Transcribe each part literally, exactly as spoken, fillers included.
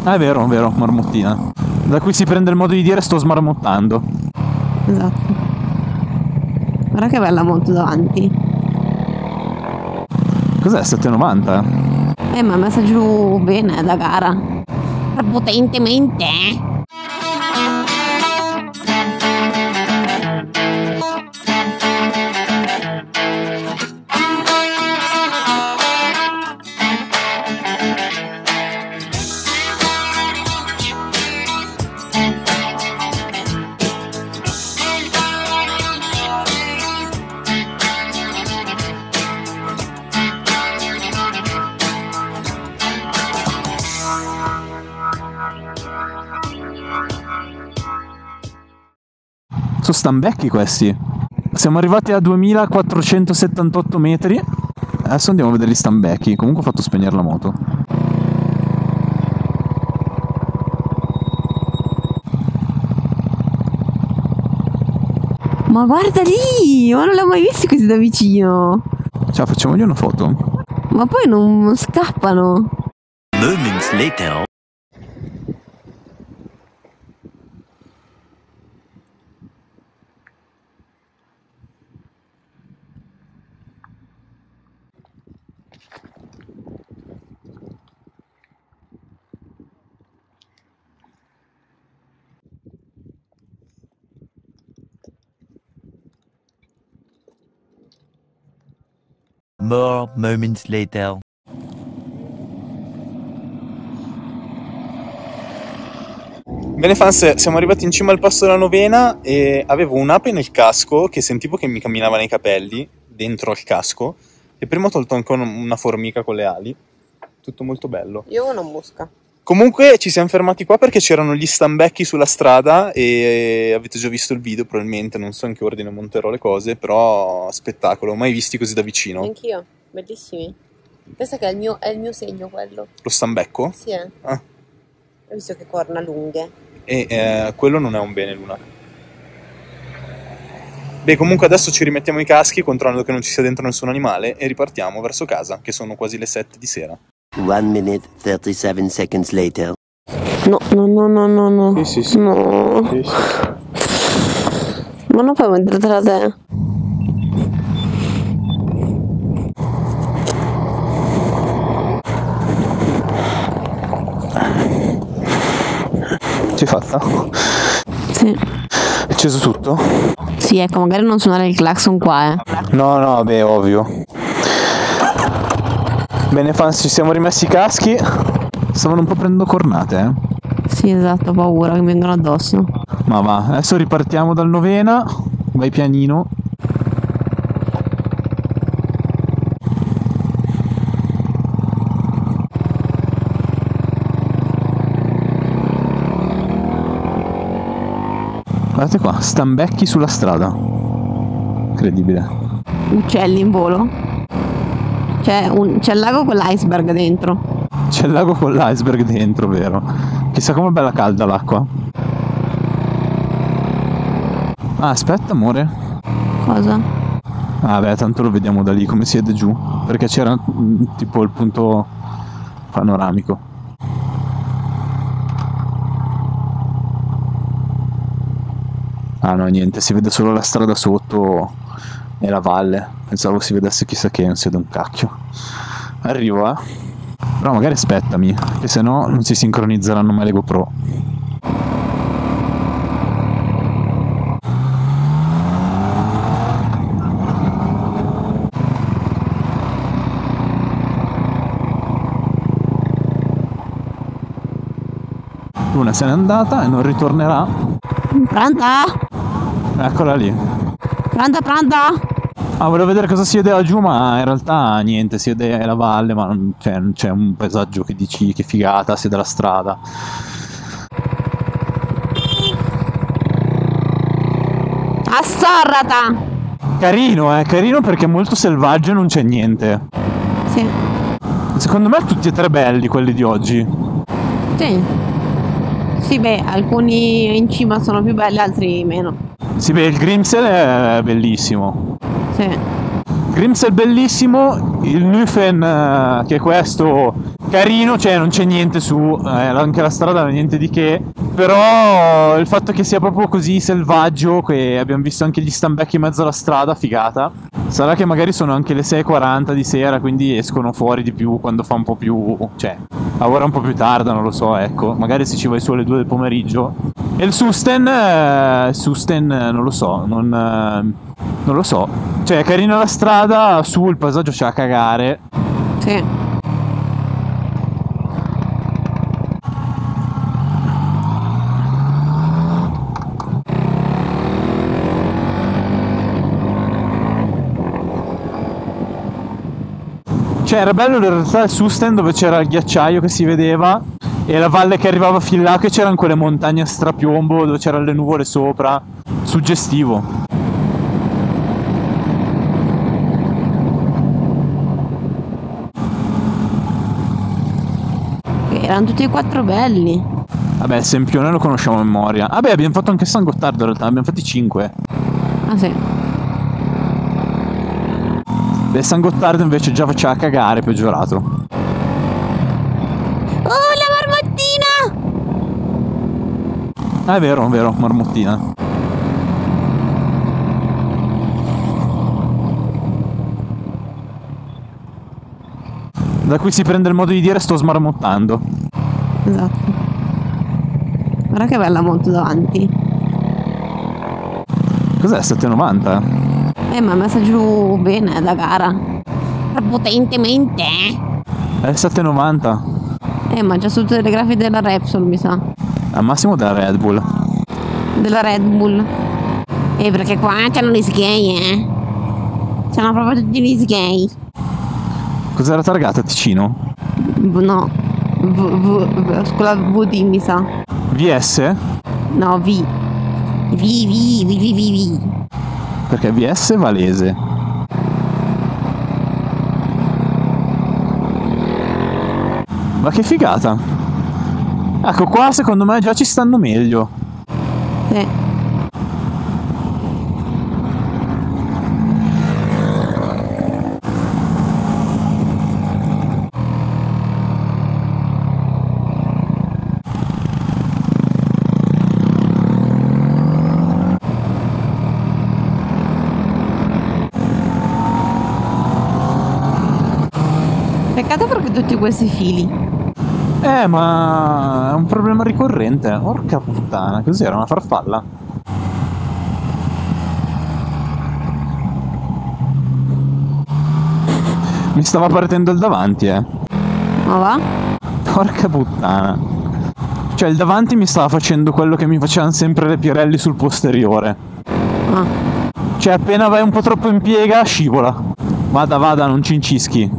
Ah, è vero, è vero, marmottina. Da cui si prende il modo di dire sto smarmottando. Esatto. Guarda che bella moto davanti. Cos'è, sette e novanta? Eh, ma è messa giù bene da gara. Potentemente. Sono stambecchi questi. Siamo arrivati a duemilaquattrocentosettantotto metri. Adesso andiamo a vedere gli stambecchi. Comunque ho fatto spegnere la moto. Ma guarda lì! Ma non l'ho mai visto così da vicino. Ciao, facciamogli una foto. Ma poi non scappano. Moments later. More moments later. Bene fans, siamo arrivati in cima al passo della Novena e avevo un'ape nel casco che sentivo che mi camminava nei capelli, dentro al casco, e prima ho tolto anche una formica con le ali. Tutto molto bello. Io ho una mosca. Comunque ci siamo fermati qua perché c'erano gli stambecchi sulla strada e avete già visto il video probabilmente, non so in che ordine monterò le cose, però spettacolo, mai visti così da vicino. Anch'io, bellissimi. Pensa che è il mio, è il mio segno quello. Lo stambecco? Sì, eh. Ah. Hai visto che corna lunghe? E eh, quello non è un bene, Luna. Beh, comunque adesso ci rimettiamo i caschi controllando che non ci sia dentro nessun animale e ripartiamo verso casa, che sono quasi le sette di sera. One minute, thirty-seven seconds later. No, no, no, no, no, no. Sì, sì, sì. No. Sì, sì. Ma non fai mettere tra te. Ce l'hai fatta? Sì. È acceso tutto? Sì, ecco, magari non suonare il clacson qua, eh. No, no, beh, ovvio. Bene fans, ci siamo rimessi i caschi. Stavano un po' prendendo cornate, eh. Sì, esatto, ho paura che mi vengano addosso. Ma va, adesso ripartiamo dal Novena. Vai pianino. Guardate qua, stambecchi sulla strada. Incredibile. Uccelli in volo. C'è un, c'è il lago con l'iceberg dentro. C'è il lago con l'iceberg dentro, vero? Chissà com'è bella calda l'acqua. Ah, aspetta, amore. Cosa? Ah, beh, tanto lo vediamo da lì come siede giù. Perché c'era mm, tipo il punto panoramico. Ah no, niente, si vede solo la strada sotto e la valle. Pensavo si vedesse chissà che, non si vede un cacchio. Arrivo, eh. Però magari aspettami, che se no non si sincronizzeranno mai le GoPro. Luna se n'è andata e non ritornerà. Pronta? Eccola lì. Pronta, pronta? Ah, volevo vedere cosa si vede laggiù, ma in realtà niente, si vede la valle, ma non c'è, non c'è un paesaggio che dici che figata, si vede la strada. Assorrata! Carino, eh, carino perché è molto selvaggio e non c'è niente. Sì. Secondo me tutti e tre belli quelli di oggi. Sì. Sì, beh, alcuni in cima sono più belli, altri meno. Sì, beh, il Grimsel è bellissimo. Sì. Grimsel bellissimo, il Nufen eh, che è questo carino, cioè non c'è niente su, eh, anche la strada non è niente di che, però il fatto che sia proprio così selvaggio, che abbiamo visto anche gli stambecchi in mezzo alla strada, figata. Sarà che magari sono anche le sei e quaranta di sera, quindi escono fuori di più quando fa un po' più, cioè a ora un po' più tarda, non lo so, ecco, magari se ci vai su alle due del pomeriggio. E il Susten, eh, Susten non lo so, non, eh, non lo so, cioè è carina la strada, su il paesaggio c'è a cagare. Sì. Cioè era bello in realtà il Susten dove c'era il ghiacciaio che si vedeva e la valle che arrivava fin là, che c'erano quelle montagne a strapiombo dove c'erano le nuvole sopra, suggestivo. Erano tutti e quattro belli. Vabbè, il Sempione lo conosciamo a memoria. Vabbè, abbiamo fatto anche San Gottardo in realtà, abbiamo fatti cinque. Ah sì. Del San Gottardo invece già faceva cagare, peggiorato. Oh, la marmottina! Ah, è vero, è vero, marmottina. Da cui si prende il modo di dire sto smarmottando. Esatto. Guarda che bella moto davanti. Cos'è, sette novanta? Eh, ma è messa giù bene da gara. Potentemente. È il sette novanta. Eh, ma c'è su tutte le grafiche della Repsol, mi sa. Al massimo della Red Bull. Della Red Bull. Eh, perché qua c'hanno gli sgay, eh. C'hanno proprio tutti gli sgay. Cos'era targata, Ticino? V- no. V- v- v- scuola V D, mi sa. V S? No, V. V, V, V, V, V, V. Perché V S è Valese. Ma che figata. Ecco qua secondo me già ci stanno meglio. Sì. Peccato perché tutti questi fili. Eh, ma è un problema ricorrente. Porca puttana, cos'era? Una farfalla? Mi stava partendo il davanti, eh. Ma va? Porca puttana. Cioè, il davanti mi stava facendo quello che mi facevano sempre le Pirelli sul posteriore. Ah. Cioè, appena vai un po' troppo in piega, scivola. Vada, vada, non cincischi.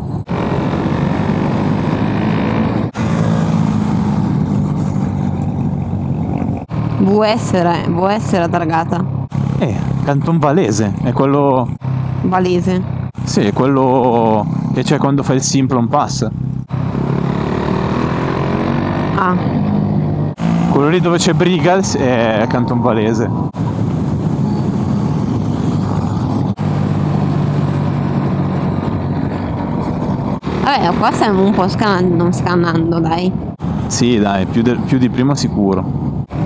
V S era, V S era targata. Eh, Canton Valese, è quello... Valese. Sì, è quello che c'è quando fai il Simplon Pass. Ah. Quello lì dove c'è Brigals è Canton Valese. Vabbè, qua stiamo un po' scannando, scannando, dai. Sì, dai, più, de- più di prima sicuro.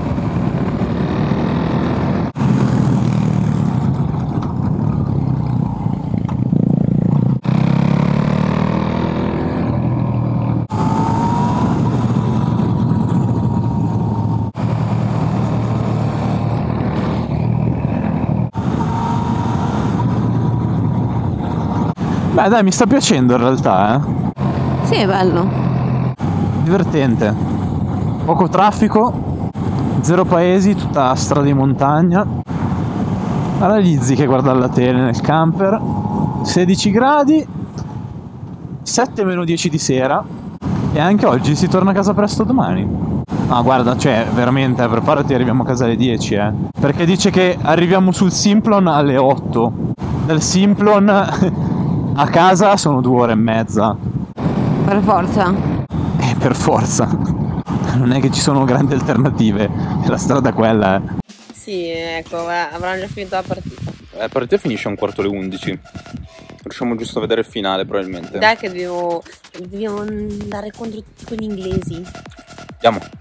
Beh dai, mi sta piacendo in realtà, eh. Sì, è bello. Divertente. Poco traffico, zero paesi, tutta strada di montagna. Guarda Lizzy che guarda la tele nel camper. sedici gradi, sette meno dieci di sera. E anche oggi si torna a casa presto domani. Ah guarda, cioè veramente, preparati, arriviamo a casa alle dieci, eh. Perché dice che arriviamo sul Simplon alle otto. Dal Simplon a casa sono due ore e mezza. Per forza. Eh, per forza. Non è che ci sono grandi alternative. La strada è quella, eh. Sì, ecco, avranno già finito la partita. La partita finisce a un quarto alle undici. Riusciamo giusto a vedere il finale, probabilmente. Dai che devo... dobbiamo andare contro tutti quegli inglesi. Andiamo.